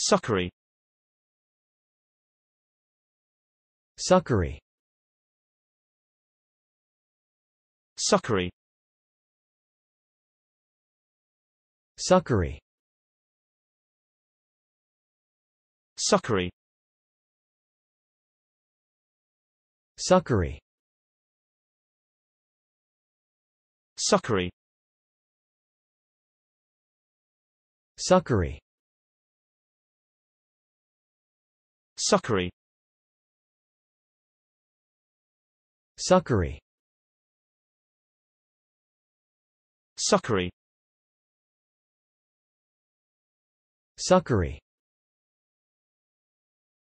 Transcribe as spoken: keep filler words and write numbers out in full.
succory, succory, succory, succory, succory, succory, succory, succory, succory, succory, succory, succory,